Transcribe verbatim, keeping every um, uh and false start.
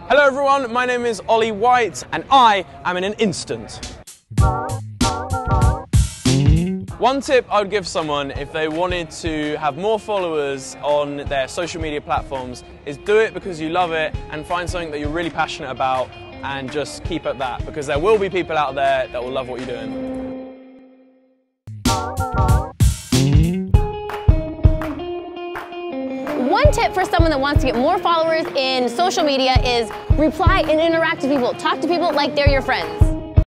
Hello everyone, my name is Oli White and I am in an instant. One tip I would give someone if they wanted to have more followers on their social media platforms is do it because you love it and find something that you're really passionate about and just keep at that, because there will be people out there that will love what you're doing. One tip for someone that wants to get more followers in social media is reply and interact with people. Talk to people like they're your friends.